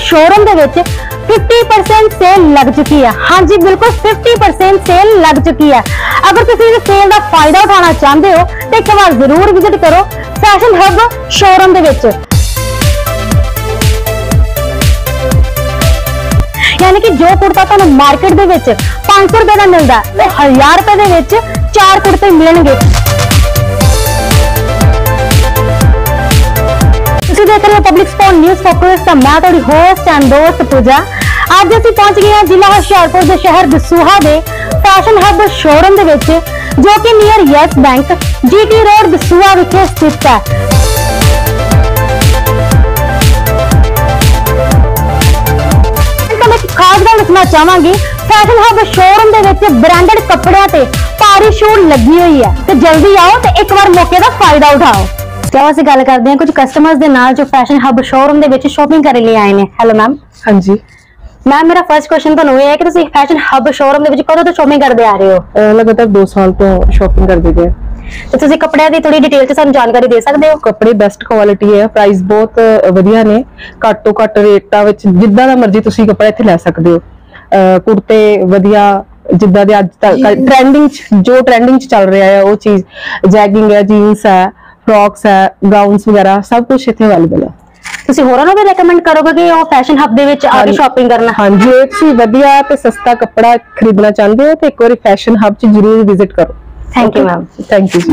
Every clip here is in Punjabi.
शोरूम दे विच 50% सेल लग चुकी है। हाँ जी बिल्कुल 50% सेल लग चुकी है। अगर तुसीं इस सेल का फायदा उठाना चाहते हो तो एक बार जरूर विजिट करो फैशन हब शोरूम दे विच। यानी कि जो कुर्ता तुहानूं मार्केट दे विच 500 रुपए का मिलता है 1000 रुपए दे विच 4 कुर्ते मिलेंगे। देख रहे हो पब्लिक स्पॉट न्यूज़ फोकस। मैं तुहाडी होस्ट एंड दोस्त पूजा। अज असीं पहुंच गए हैं जिला हुशियारपुर के शहर दसूहा के फैशन हब शोरूम दे विच, जो कि near yes bank GT road Dasuya विखे स्थित है। तो मैं खास गल दसना चाहांगी, फैशन हब शोरूम दे विच ब्रांडेड कपड़ियां ते भारी छूट लगी हुई है। तो जल्दी आओ तो एक बार मौके का फायदा उठाओ। तो ਅਸੀਂ ਗੱਲ ਕਰਦੇ ਹਾਂ ਕੁਝ ਕਸਟਮਰਸ ਦੇ ਨਾਲ ਜੋ ਫੈਸ਼ਨ ਹਬ ਸ਼ੋਰੂਮ ਦੇ ਵਿੱਚ ਸ਼ਾਪਿੰਗ ਕਰਨ ਲਈ ਆਏ ਨੇ। Hello ma'am. ਹਾਂਜੀ ਮੈਮ, ਮੇਰਾ ਫਰਸਟ ਕੁਐਸਚਨ ਤੁਹਾਨੂੰ ਇਹ ਹੈ ਕਿ ਤੁਸੀਂ ਫੈਸ਼ਨ ਹਬ ਸ਼ੋਰੂਮ ਦੇ ਵਿੱਚ ਕਦੋਂ ਤੋਂ ਸ਼ਾਪਿੰਗ ਕਰਦੇ ਆ ਰਹੇ ਹੋ? ਲਗਾਤਾਰ 2 ਸਾਲ ਤੋਂ ਸ਼ਾਪਿੰਗ ਕਰਦੇ ਪਏ। ਤੇ ਤੁਸੀਂ ਕੱਪੜਿਆਂ ਦੀ ਥੋੜੀ ਡਿਟੇਲ ਚ ਸਾਨੂੰ ਜਾਣਕਾਰੀ ਦੇ ਸਕਦੇ ਹੋ? ਕੱਪੜੇ ਬੈਸਟ ਕੁਆਲਿਟੀ ਹੈ, ਪ੍ਰਾਈਸ ਬਹੁਤ ਵਧੀਆ ਨੇ, ਘੱਟ ਤੋਂ ਘੱਟ ਰੇਟਾਂ ਵਿੱਚ ਜਿੱਦਾਂ ਦਾ ਮਰਜ਼ੀ ਤੁਸੀਂ ਕੱਪੜਾ ਇੱਥੇ ਲੈ ਸਕਦੇ ਹੋ। ਕੁੜਤੇ ਵਧੀਆ ਜਿੱਦਾਂ ਦੇ ਅੱਜ ਤੱਕ ਟ੍ਰੈਂਡਿੰਗ ਚ ਚੱਲ ਰਿਹਾ ਹੈ ਉਹ ਚੀਜ਼, ਜੈਗਿੰਗ ਹੈ, ਜੀਨਸ ਹੈ, फ्रॉक्स है, गाउन्स वगैरह सब कुछ इत्थे अवेलेबल है। ਤੁਸੀਂ ਹੋਰਾਂ ਨੂੰ ਵੀ ਰეკਮੈਂਡ ਕਰੋਗੇ ਕਿ ਉਹ ਫੈਸ਼ਨ ਹਬ ਦੇ ਵਿੱਚ ਆ ਕੇ ਸ਼ਾਪਿੰਗ ਕਰਨਾ? ਹਾਂਜੀ, ਇਹ ਤੁਸੀਂ ਵਧੀਆ ਤੇ ਸਸਤਾ ਕੱਪੜਾ ਖਰੀਦਣਾ ਚਾਹੁੰਦੇ ਹੋ ਤੇ ਇੱਕ ਵਾਰੀ ਫੈਸ਼ਨ ਹਬ 'ਚ ਜ਼ਰੂਰ ਵਿਜ਼ਿਟ ਕਰੋ। Thank you ma'am. Thank you ਜੀ।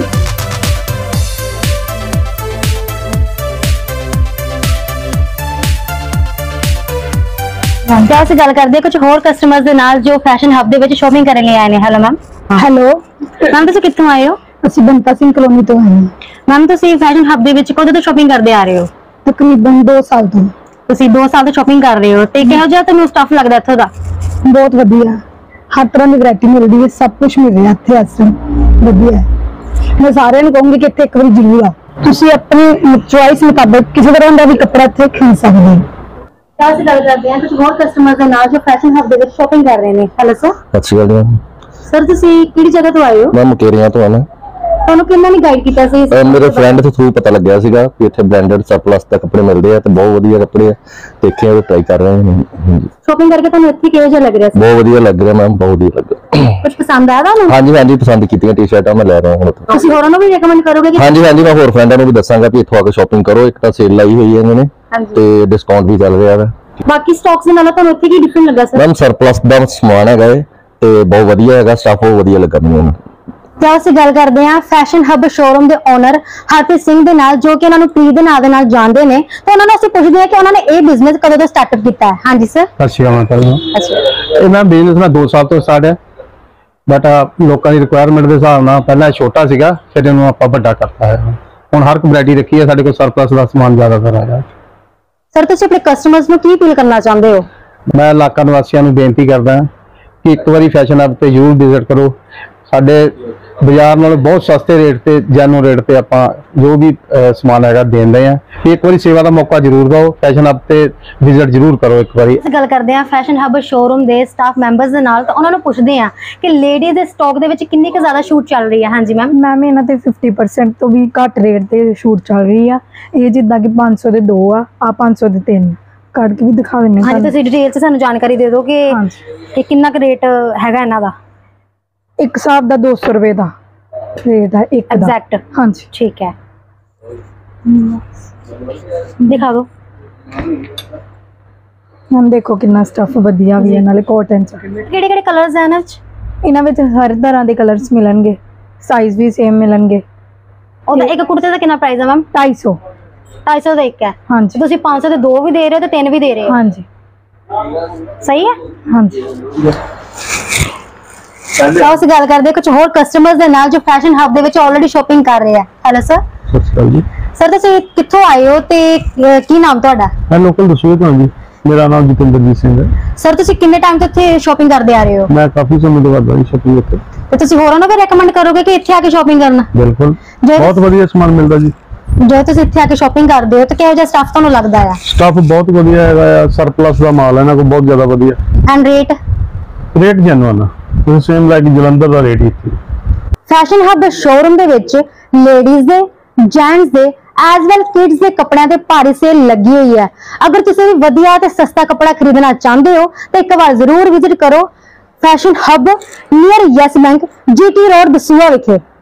ਤਾਂ ਅਸੀਂ ਗੱਲ ਕਰਦੇ ਹਾਂ ਕੁਝ ਹੋਰ ਕਸਟਮਰਸ ਦੇ ਨਾਲ ਜੋ ਫੈਸ਼ਨ ਹਬ ਦੇ ਵਿੱਚ ਸ਼ਾਪਿੰਗ ਕਰਨ ਲਈ ਆਏ ਨੇ। Hello ma'am. ਹੈਲੋ ਮੈਮ, ਤੁਸੀਂ ਕਿੱਥੋਂ ਆਏ ਹੋ? ਅਸੀਂ ਬੰਤਾ ਸਿੰਘ ਕਲੋਨੀ ਤੋਂ ਆਏ ਹਾਂ। ਮੈਮ, ਤੁਸੀਂ ਫੈਸ਼ਨ ਹਬ ਦੇ ਵਿੱਚ ਕਦੋਂ ਤੋਂ ਸ਼ਾਪਿੰਗ ਕਰਦੇ ਆ ਰਹੇ ਹੋ? ਤਕਰੀਬਨ 2 ਸਾਲ ਤੋਂ। ਤੁਸੀਂ 2 ਸਾਲ ਤੋਂ ਸ਼ਾਪਿੰਗ ਕਰ ਰਹੇ ਹੋ ਤੇ ਕਿਹੋ ਜਿਹਾ ਤੁਹਾਨੂੰ ਸਟਾਫ ਲੱਗਦਾ ਇੱਥੋਂ ਦਾ? ਬਹੁਤ ਵਧੀਆ, ਹਰ ਤਰ੍ਹਾਂ ਦੀ ਵੈਰਾਈਟੀ ਮਿਲਦੀ ਹੈ, ਸਭ ਕੁਝ ਮਿਲ ਰਿਹਾ ਇੱਥੇ ਇਸ ਟਾਈਮ ਵਧੀਆ ਹੈ। ਮੈਂ ਸਾਰਿਆਂ ਨੂੰ ਕਹੂੰਗੀ ਕਿ ਇੱਥੇ ਇੱਕ ਵਾਰੀ ਜ਼ਰੂਰ ਆਓ। ਤੁਸੀਂ ਆਪਣੀ ਚੁਆਇਸ ਮੁਤਾਬਕ ਕਿਸੇ ਤਰ੍ਹਾਂ ਦਾ ਵੀ ਕੱਪੜਾ ਇੱਥੇ ਖਰੀਦ ਸਕਦੇ ਹੋ। ਤਾਂ ਅਸੀਂ ਗੱਲ ਕਰਦੇ ਹਾਂ ਕੁਝ ਹੋਰ ਕਸਟਮਰਸ ਦੇ ਨਾਲ ਜੋ ਫੈਸ਼ਨ ਹਬ ਦੇ ਵਿੱਚ ਸ਼ਾਪਿੰਗ ਕਰ ਰਹੇ ਨੇ। Hello sir. ਸਤਿ ਸ਼੍ਰੀ ਅਕਾਲ ਮੈਮ। ਸਰ, ਤੁਸੀਂ ਕਿਹੜੀ ਜਗ੍ਹਾ ਤੋਂ ਆਏ ਹੋ? ਮੈਂ ਮੁਕੇਰੀਆਂ ਤੋਂ ਆਣਾ। ਤੁਹਾਨੂੰ ਕਿੰਨਾ ਨੇ ਗਾਈਡ ਕੀਤਾ ਸੀ? ਮੇਰੇ ਫਰੈਂਡ ਦੇ ਥਰੂ ਪਤਾ ਲੱਗਿਆ ਸੀਗਾ ਕਿ ਇੱਥੇ ਬ੍ਰਾਂਡਡ ਸਰਪਲਸ ਦੇ ਕੱਪੜੇ ਮਿਲਦੇ ਆ ਤੇ ਬਹੁਤ ਵਧੀਆ ਕੱਪੜੇ ਆ, ਦੇਖੇ ਉਹ ਟਰਾਈ ਕਰ ਰਹੇ ਹਾਂ। ਸ਼ਾਪਿੰਗ ਕਰਕੇ ਤੁਹਾਨੂੰ ਇੱਥੇ ਕਿਹੋ ਜਿਹਾ ਲੱਗ ਰਿਹਾ ਸੀ? ਬਹੁਤ ਵਧੀਆ ਲੱਗ ਰਿਹਾ ਮੈਮ, ਬਹੁਤ ਵਧੀਆ ਲੱਗ ਰਿਹਾ। ਕੁਝ ਪਸੰਦ ਆਇਆ ਤੁਹਾਨੂੰ? ਹਾਂਜੀ ਹਾਂਜੀ, ਪਸੰਦ ਕੀਤੀਆਂ ਟੀ-ਸ਼ਰਟਾਂ ਮੈਂ ਲੈ ਰਿਹਾ ਹੁਣ। ਤੁਸੀਂ ਹੋਰਾਂ ਨੂੰ ਵੀ ਰეკਮੈਂਡ ਕਰੋਗੇ ਕਿ? ਹਾਂਜੀ ਹਾਂਜੀ, ਮੈਂ ਹੋਰ ਫਰੈਂਡਾਂ ਨੂੰ ਵੀ ਦੱਸਾਂਗਾ ਕਿ ਇੱਥੋਂ ਆ ਕੇ ਸ਼ਾਪਿੰਗ ਕਰੋ। ਇੱਕ ਤਾਂ ਸੇਲ ਲਾਈ ਹੋਈ ਹੈ ਇਹਨਾਂ ਨੇ ਤੇ ਡਿਸਕਾਊਂਟ ਵੀ ਚੱਲ ਰਿਹਾ ਹੈ। ਬਾਕੀ ਸਟਾਕਸ ਦੇ ਨਾਲ ਤੁਹਾਨੂੰ ਇੱਥੇ ਕੀ ਡਿਫਰੈਂਟ ਲੱਗਾ ਸਰ? ਮੈਮ ਸਰਪਲਸ ਦਾ ਸਮਾਨ ਹੈਗਾ ਤੇ ਬਹੁਤ ਵਧੀਆ ਹੈਗਾ, ਸਟਾਫ ਬਹੁਤ ਵਧੀਆ ਲੱਗਾ ਮੈਨੂੰ। ਤਾਂ ਅਸੀਂ ਗੱਲ ਕਰਦੇ ਹਾਂ ਫੈਸ਼ਨ ਹਬ ਸ਼ੋਰੂਮ ਦੇ ਓਨਰ ਹਰਪ੍ਰੀਤ ਸਿੰਘ ਦੇ ਨਾਲ, ਜੋ ਕਿ ਉਹਨਾਂ ਨੂੰ ਪ੍ਰੀਤ ਦੇ ਨਾਂ ਦੇ ਨਾਲ ਜਾਣਦੇ ਨੇ। ਤਾਂ ਉਹਨਾਂ ਨੂੰ ਅਸੀਂ ਪੁੱਛਦੇ ਹਾਂ ਕਿ ਉਹਨਾਂ ਨੇ ਇਹ ਬਿਜ਼ਨਸ ਕਦੋਂ ਤੋਂ ਸਟਾਰਟ ਕੀਤਾ ਹੈ। ਹਾਂਜੀ ਸਰ। ਸਤਿ ਸ਼੍ਰੀ ਅਕਾਲ। ਇਹ ਮੈਂ ਬਿਜ਼ਨਸ ਨਾਲ 2 ਸਾਲ ਤੋਂ ਸਟਾਰਟ ਹੈ, ਬਟ ਲੋਕਾਂ ਦੀ ਰਿਕੁਆਇਰਮੈਂਟ ਦੇ ਹਿਸਾਬ ਨਾਲ ਪਹਿਲਾਂ ਛੋਟਾ ਸੀਗਾ, ਫਿਰ ਇਹਨੂੰ ਆਪਾਂ ਵੱਡਾ ਕਰਤਾ ਹੈ। ਹੁਣ ਹਰ ਇੱਕ ਵੈਰਾਈਟੀ ਰੱਖੀ ਹੈ ਸਾਡੇ ਕੋਲ, ਸਰਪਲਸ ਦਾ ਸਮਾਨ ਜ਼ਿਆਦਾਤਰ ਆ ਰਿਹਾ। ਸਰ, ਤੁਸੀਂ ਆਪਣੇ ਕਸਟਮਰਸ ਨੂੰ ਕੀ ਅਪੀਲ ਕਰਨਾ ਚਾਹੁੰਦੇ ਹੋ? ਮੈਂ ਇਲਾਕਾ ਨਿਵਾਸੀਆਂ ਨੂੰ ਬੇਨਤੀ ਕਰਦਾ ਕਿ ਇੱਕ ਵਾਰੀ ਫੈਸ਼ਨ ਹਬ ਤੇ ਜ਼ਰੂਰ ਵਿਜ਼ਿਟ ਕਰੋ। ਸਾਡੇ ਬਾਜ਼ਾਰ ਨਾਲੋਂ ਬਹੁਤ ਸਸਤੇ ਰੇਟ ਤੇ ਜੈਨੂਇਨ ਰੇਟ ਤੇ ਆਪਾਂ ਜੋ ਵੀ ਸਮਾਨ ਹੈਗਾ ਦੇਂਦੇ ਆ। ਇੱਕ ਵਾਰੀ ਸੇਵਾ ਦਾ ਮੌਕਾ ਜ਼ਰੂਰ ਦਿਓ, ਫੈਸ਼ਨ ਹਬ ਤੇ ਵਿਜ਼ਿਟ ਜ਼ਰੂਰ ਕਰੋ ਇੱਕ ਵਾਰੀ। ਅਸੀਂ ਗੱਲ ਕਰਦੇ ਹਾਂ ਫੈਸ਼ਨ ਹਬ ਸ਼ੋਰੂਮ ਦੇ ਸਟਾਫ ਮੈਂਬਰਸ ਦੇ ਨਾਲ, ਤਾਂ ਉਹਨਾਂ ਨੂੰ ਪੁੱਛਦੇ ਹਾਂ ਕਿ ਲੇਡੀਜ਼ ਦੇ ਸਟਾਕ ਦੇ ਵਿੱਚ ਕਿੰਨੀ ਕੁ ਜ਼ਿਆਦਾ ਛੂਟ ਚੱਲ ਰਹੀ ਹੈ। ਹਾਂਜੀ ਮੈਮ। ਮੈਮ, ਇਹਨਾਂ ਤੇ 50% ਤੋਂ ਵੀ ਘੱਟ ਰੇਟ ਤੇ ਛੂਟ ਚੱਲ ਰਹੀ ਆ। ਇਹ ਜਿੱਦਾਂ ਕਿ 500 ਦੇ 2 ਆ 500 ਦੇ 3 ਕੱਢ ਕੇ ਵੀ ਦਿਖਾ ਦਿੰਦੇ ਹਾਂ। ਹਾਂਜੀ, ਤੁਸੀਂ ਡਿਟੇਲ 'ਚ ਸਾਨੂੰ ਜਾਣਕਾਰੀ ਦੇ ਦਿਓ ਕਿ ਇਹ ਕਿੰਨਾ ਕੁ ਰੇਟ ਹੈਗਾ ਇਹਨਾਂ ਦਾ? ਇੱਕ ਹਿਸਾਬ ਦਾ 200 ਰੁਪਏ ਦਾ ਰੇਟ ਹੈ ਇੱਕ ਦਾ। ਐਗਜ਼ੈਕਟ? ਹਾਂਜੀ ਠੀਕ ਹੈ, ਦਿਖਾ ਦਿਓ। ਹੁਣ ਦੇਖੋ ਕਿੰਨਾ ਸਟਫ ਵਧੀਆ ਵੀ ਹੈ, ਨਾਲੇ ਕਾਟਨ ਚ। ਕਿਹੜੇ ਕਿਹੜੇ ਕਲਰਸ ਹਨ ਇਹਨਾਂ ਵਿੱਚ? ਹਰ ਤਰ੍ਹਾਂ ਦੇ ਕਲਰਸ ਮਿਲਣਗੇ, ਸਾਈਜ਼ ਵੀ ਸੇਮ ਮਿਲਣਗੇ। ਉਹਦਾ ਇੱਕ ਕੁੜਤੇ ਦਾ ਕਿੰਨਾ ਪ੍ਰਾਈਸ ਹੈ ਮੈਮ? 250। 250 ਦਾ ਇੱਕ ਹੈ। ਹਾਂਜੀ। ਤੁਸੀਂ 500 ਦੇ 2 ਵੀ ਦੇ ਰਹੇ ਹੋ ਤੇ 3 ਵੀ ਦੇ ਰਹੇ ਹੋ? ਹਾਂਜੀ। ਸਹੀ ਹੈ। ਹਾਂਜੀ। ਤਾਂ ਅਸੀਂ ਗੱਲ ਕਰਦੇ ਕੁਝ ਹੋਰ ਕਸਟਮਰਸ ਦੇ ਨਾਲ ਜੋ ਫੈਸ਼ਨ ਹਬ ਦੇ ਵਿੱਚ ਆਲਰੇਡੀ ਸ਼ਾਪਿੰਗ ਕਰ ਰਹੇ ਆ। Hello sir. ਸਤਿ ਸ਼੍ਰੀ ਅਕਾਲ ਜੀ। ਸਰ, ਤੁਸੀਂ ਕਿੱਥੋਂ ਆਏ ਹੋ ਤੇ ਕੀ ਨਾਮ ਤੁਹਾਡਾ? ਮੈਂ ਲੋਕਲ ਦਸੂਹੇ ਤੋਂ ਜੀ। ਮੇਰਾ ਨਾਮ ਜਤਿੰਦਰਜੀਤ ਸਿੰਘ ਹੈ। ਸਰ, ਤੁਸੀਂ ਕਿੰਨੇ ਟਾਈਮ ਤੋਂ ਇੱਥੇ ਸ਼ਾਪਿੰਗ ਕਰਦੇ ਆ ਰਹੇ ਹੋ? ਮੈਂ ਕਾਫੀ ਸਮੇਂ ਤੋਂ ਕਰਦਾ ਜੀ ਸ਼ਾਪਿੰਗ ਇੱਥੇ। ਤੇ ਤੁਸੀਂ ਹੋਰਾਂ ਨੂੰ ਵੀ ਰეკਮੈਂਡ ਕਰੋਗੇ ਕਿ ਇੱਥੇ ਆ ਕੇ ਸ਼ਾਪਿੰਗ ਕਰਨਾ? ਬਿਲਕੁਲ, ਬਹੁਤ ਵਧੀਆ ਸਮਾਨ ਮਿਲਦਾ ਜੀ। ਜੋ ਤੁਸੀਂ ਇੱਥੇ ਆ ਕੇ ਸ਼ਾਪਿੰਗ ਕਰਦੇ ਹੋ ਤਾਂ ਕਿਹੋ ਜਿਹਾ ਸਟਾਫ ਤੁਹਾਨੂੰ ਲੱਗਦਾ ਆ? ਸਟਾਫ ਬਹੁਤ ਵਧੀਆ ਹੈਗਾ ਆ, ਸਰਪਲਸ ਦਾ ਮਾਲ ਹੈ ਇਹਨਾਂ ਕੋਲ, ਬਹੁਤ ਜ਼ਿਆਦਾ ਵਧੀਆ। And rate? ਰੇਟ ਜੈਨੂਇਨ ਆ, ਸੇਮ ਲਾਈਕ ਜਲੰਧਰ ਦਾ ਰੇਟ ਹੀ। ਫੈਸ਼ਨ ਹਬ ਸ਼ੋਰੂਮ ਦੇ ਵਿੱਚ ਲੇਡੀਜ਼ ਦੇ, ਜੈਂਟਸ ਦੇ ਐਜ਼ ਵੈਲ ਕਿਡਸ ਦੇ ਕੱਪੜਿਆਂ ਤੇ ਭਾਰੀ ਸੇਲ ਲੱਗੀ ਹੋਈ ਹੈ। ਅਗਰ ਤੁਸੀਂ ਵੀ ਵਧੀਆ ਤੇ ਸਸਤਾ ਕੱਪੜਾ ਖਰੀਦਣਾ ਚਾਹੁੰਦੇ ਹੋ ਤਾਂ ਇੱਕ ਵਾਰ ਜ਼ਰੂਰ ਵਿਜ਼ਿਟ ਕਰੋ fashion hub near Yes Bank GT road Dasuya ਵਿਖੇ।